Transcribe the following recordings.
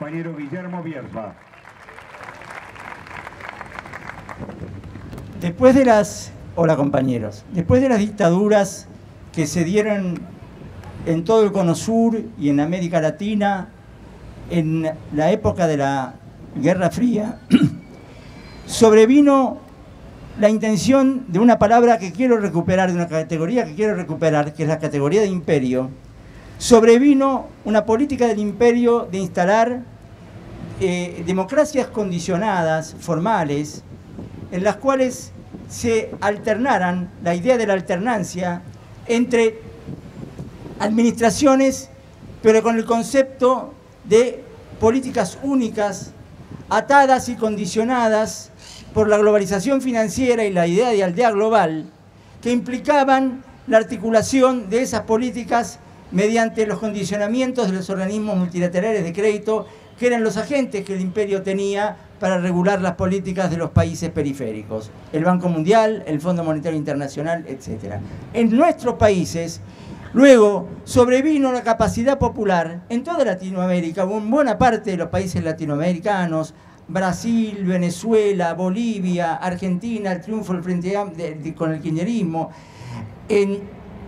compañero Guillermo Bierza. Después de las... Hola compañeros. Después de las dictaduras que se dieron en todo el Cono Sur y en América Latina, en la época de la Guerra Fría, sobrevino la intención de una palabra que quiero recuperar, de una categoría que quiero recuperar, que es la categoría de imperio. Sobrevino una política del imperio de instalar democracias condicionadas, formales, en las cuales se alternaran la idea de la alternancia entre administraciones, pero con el concepto de políticas únicas, atadas y condicionadas por la globalización financiera y la idea de aldea global, que implicaban la articulación de esas políticas mediante los condicionamientos de los organismos multilaterales de crédito, que eran los agentes que el imperio tenía para regular las políticas de los países periféricos, el Banco Mundial, el Fondo Monetario Internacional, etc. En nuestros países, luego sobrevino la capacidad popular en toda Latinoamérica, o en buena parte de los países latinoamericanos, Brasil, Venezuela, Bolivia, Argentina, el triunfo del Frente Amplio con el kirchnerismo, en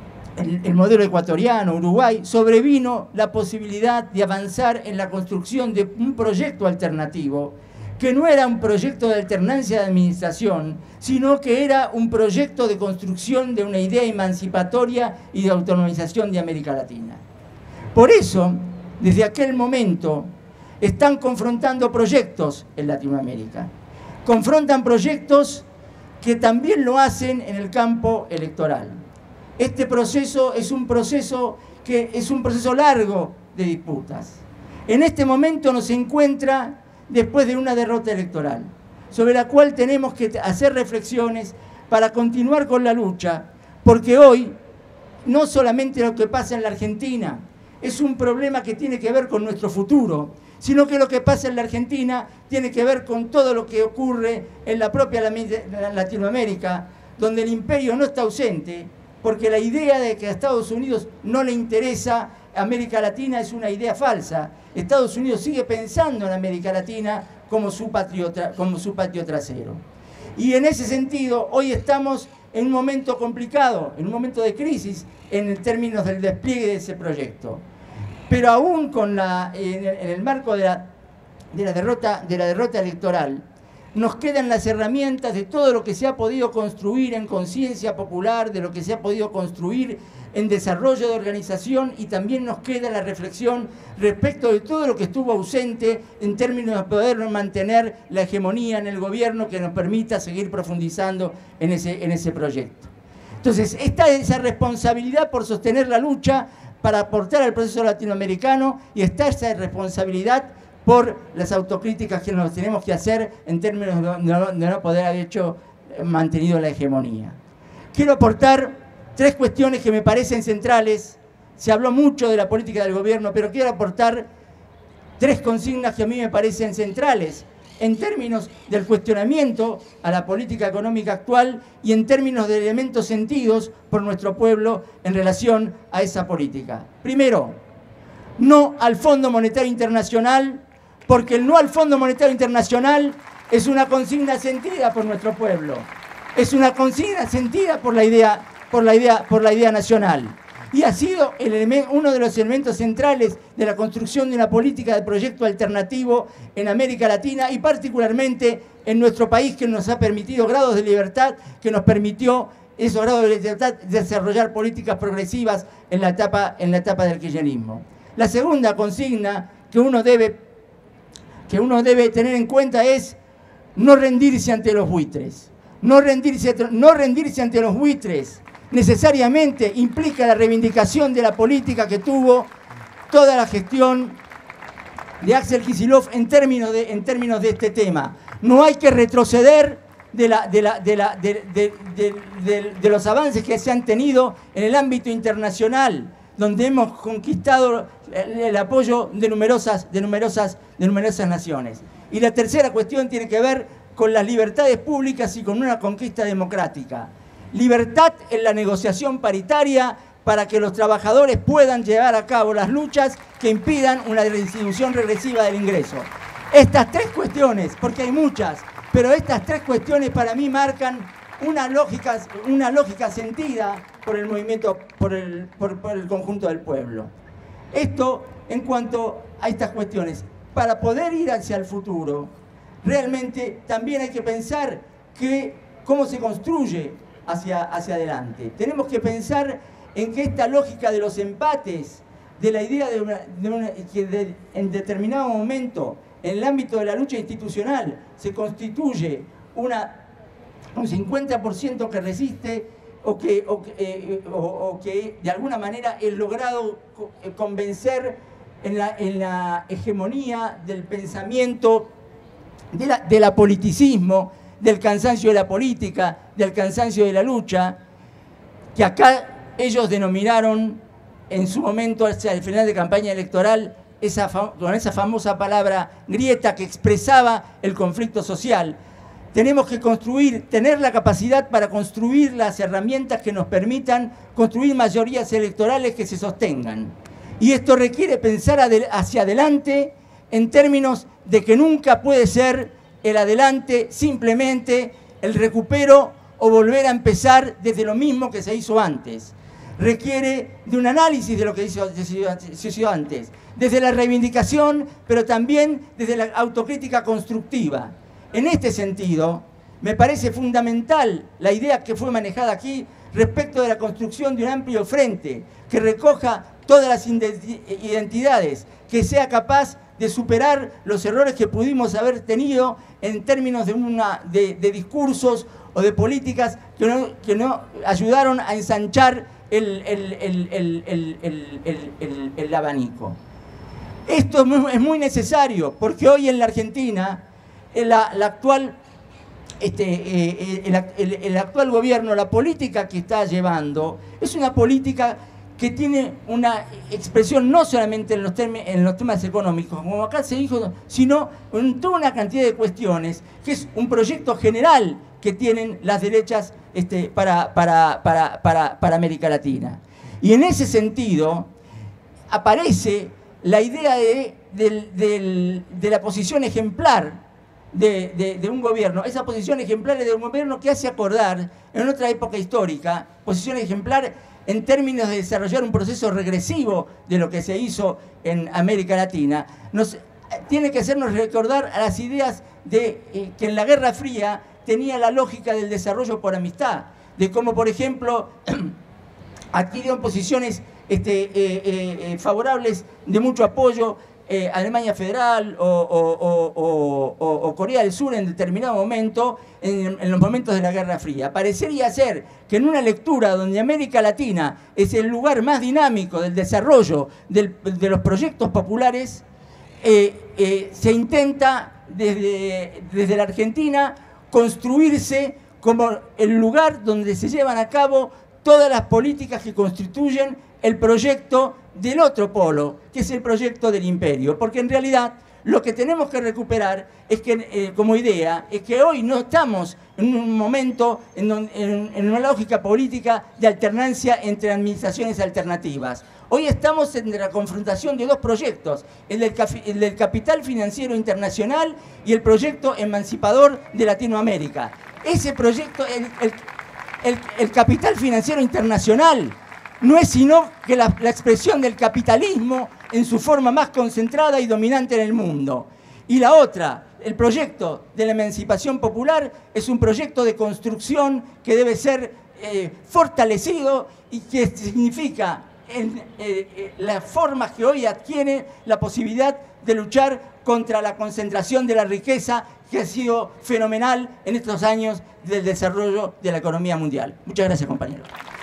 el modelo ecuatoriano, Uruguay, sobrevino la posibilidad de avanzar en la construcción de un proyecto alternativo, que no era un proyecto de alternancia de administración, sino que era un proyecto de construcción de una idea emancipatoria y de autonomización de América Latina. Por eso, desde aquel momento, están confrontando proyectos en Latinoamérica. Confrontan proyectos que también lo hacen en el campo electoral. Este proceso es un proceso largo de disputas. En este momento nos encuentra después de una derrota electoral, sobre la cual tenemos que hacer reflexiones para continuar con la lucha, porque hoy no solamente lo que pasa en la Argentina es un problema que tiene que ver con nuestro futuro, sino que lo que pasa en la Argentina tiene que ver con todo lo que ocurre en la propia Latinoamérica, donde el imperio no está ausente, porque la idea de que a Estados Unidos no le interesa América Latina es una idea falsa. Estados Unidos sigue pensando en América Latina como su patio trasero. Y en ese sentido, hoy estamos en un momento complicado, en un momento de crisis, en términos del despliegue de ese proyecto. Pero aún en el marco de la derrota electoral, nos quedan las herramientas de todo lo que se ha podido construir en conciencia popular, de lo que se ha podido construir en desarrollo de organización, y también nos queda la reflexión respecto de todo lo que estuvo ausente en términos de poder mantener la hegemonía en el gobierno que nos permita seguir profundizando en ese proyecto. Entonces, está esa responsabilidad por sostener la lucha para aportar al proceso latinoamericano, y está esa responsabilidad por las autocríticas que nos tenemos que hacer en términos de no poder haber mantenido la hegemonía. Quiero aportar tres cuestiones que me parecen centrales. Se habló mucho de la política del gobierno, pero quiero aportar tres consignas que a mí me parecen centrales en términos del cuestionamiento a la política económica actual y en términos de elementos sentidos por nuestro pueblo en relación a esa política. Primero, no al Fondo Monetario Internacional, porque el no al Fondo Monetario Internacional es una consigna sentida por nuestro pueblo, es una consigna sentida por la idea nacional, y ha sido uno de los elementos centrales de la construcción de una política de proyecto alternativo en América Latina, y particularmente en nuestro país, que nos ha permitido grados de libertad, que nos permitió esos grados de libertad desarrollar políticas progresivas en la etapa del kirchnerismo. La segunda consigna que uno debe tener en cuenta es no rendirse ante los buitres. No rendirse ante los buitres necesariamente implica la reivindicación de la política que tuvo toda la gestión de Axel Kicillof en términos de este tema. No hay que retroceder de los avances que se han tenido en el ámbito internacional, donde hemos conquistado el apoyo de numerosas naciones. Y la tercera cuestión tiene que ver con las libertades públicas y con una conquista democrática. Libertad en la negociación paritaria para que los trabajadores puedan llevar a cabo las luchas que impidan una redistribución regresiva del ingreso. Estas tres cuestiones, porque hay muchas, pero estas tres cuestiones para mí marcan una lógica sentida por el movimiento, por el conjunto del pueblo. Esto en cuanto a estas cuestiones. Para poder ir hacia el futuro, realmente también hay que pensar cómo se construye hacia adelante. Tenemos que pensar en que esta lógica de los empates, de la idea que en determinado momento, en el ámbito de la lucha institucional, se constituye un 50% que resiste o que de alguna manera es logrado convencer en la hegemonía del pensamiento, del apoliticismo, del cansancio de la política, del cansancio de la lucha, que acá ellos denominaron en su momento, hacia el final de campaña electoral, con esa famosa palabra grieta que expresaba el conflicto social. Tenemos que tener la capacidad para construir las herramientas que nos permitan construir mayorías electorales que se sostengan. Y esto requiere pensar hacia adelante en términos de que nunca puede ser el adelante simplemente el recupero o volver a empezar desde lo mismo que se hizo antes. Requiere de un análisis de lo que se hizo antes, desde la reivindicación, pero también desde la autocrítica constructiva. En este sentido, me parece fundamental la idea que fue manejada aquí respecto de la construcción de un amplio frente que recoja todas las identidades, que sea capaz de superar los errores que pudimos haber tenido en términos de discursos o de políticas que no ayudaron a ensanchar el abanico. Esto es muy necesario porque hoy en la Argentina el actual gobierno, la política que está llevando, es una política que tiene una expresión no solamente en los temas económicos, como acá se dijo, sino en toda una cantidad de cuestiones, que es un proyecto general que tienen las derechas para América Latina. Y en ese sentido aparece la idea de la posición ejemplar de un gobierno. Esa posición ejemplar es de un gobierno que hace acordar, en otra época histórica, posición ejemplar en términos de desarrollar un proceso regresivo de lo que se hizo en América Latina, tiene que hacernos recordar a las ideas de que en la Guerra Fría tenía la lógica del desarrollo por amistad, de cómo, por ejemplo, adquirieron posiciones favorables de mucho apoyo Alemania Federal o Corea del Sur en determinado momento, en los momentos de la Guerra Fría. Parecería ser que en una lectura donde América Latina es el lugar más dinámico del desarrollo de los proyectos populares, se intenta desde la Argentina construirse como el lugar donde se llevan a cabo todas las políticas que constituyen el proyecto del otro polo, que es el proyecto del imperio. Porque en realidad lo que tenemos que recuperar es que, como idea, es que hoy no estamos en un momento, en una lógica política de alternancia entre administraciones alternativas. Hoy estamos en la confrontación de dos proyectos, el del capital financiero internacional y el proyecto emancipador de Latinoamérica. Ese proyecto, el capital financiero internacional, no es sino que la expresión del capitalismo en su forma más concentrada y dominante en el mundo. Y la otra, el proyecto de la emancipación popular, es un proyecto de construcción que debe ser fortalecido y que significa las formas que hoy adquiere la posibilidad de luchar contra la concentración de la riqueza que ha sido fenomenal en estos años del desarrollo de la economía mundial. Muchas gracias, compañeros.